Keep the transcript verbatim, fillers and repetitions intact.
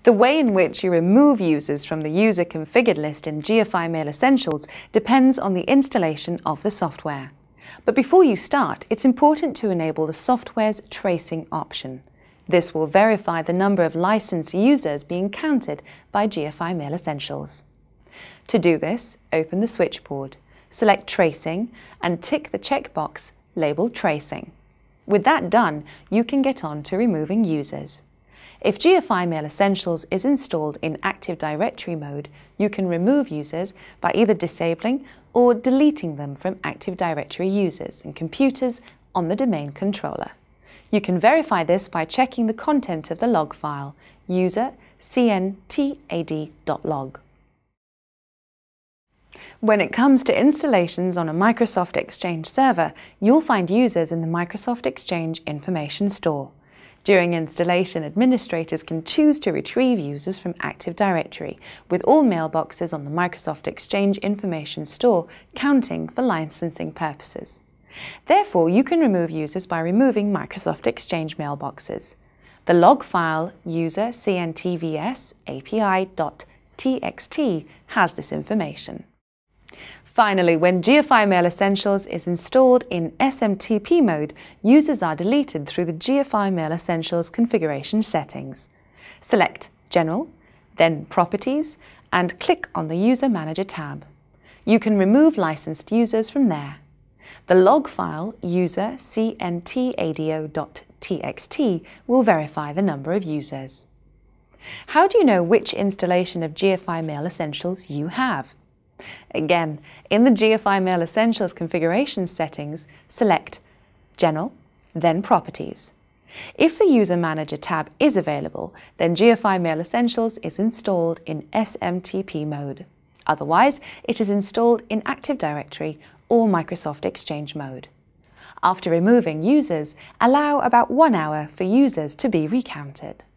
The way in which you remove users from the user configured list in G F I MailEssentials depends on the installation of the software. But before you start, it's important to enable the software's tracing option. This will verify the number of licensed users being counted by G F I MailEssentials. To do this, open the switchboard, select Tracing and tick the checkbox labeled Tracing. With that done, you can get on to removing users. If G F I MailEssentials is installed in Active Directory mode, you can remove users by either disabling or deleting them from Active Directory users and computers on the domain controller. You can verify this by checking the content of the log file, user C N T A D dot log. When it comes to installations on a Microsoft Exchange server, you'll find users in the Microsoft Exchange Information Store. During installation, administrators can choose to retrieve users from Active Directory, with all mailboxes on the Microsoft Exchange Information Store counting for licensing purposes. Therefore, you can remove users by removing Microsoft Exchange mailboxes. The log file user C N T V S A P I dot T X T has this information. Finally, when G F I MailEssentials is installed in S M T P mode, users are deleted through the G F I MailEssentials configuration settings. Select General, then Properties, and click on the User Manager tab. You can remove licensed users from there. The log file user C N T A D O dot T X T will verify the number of users. How do you know which installation of G F I MailEssentials you have? Again, in the G F I MailEssentials configuration settings, select General, then Properties. If the User Manager tab is available, then G F I MailEssentials is installed in S M T P mode. Otherwise, it is installed in Active Directory or Microsoft Exchange mode. After removing users, allow about one hour for users to be recounted.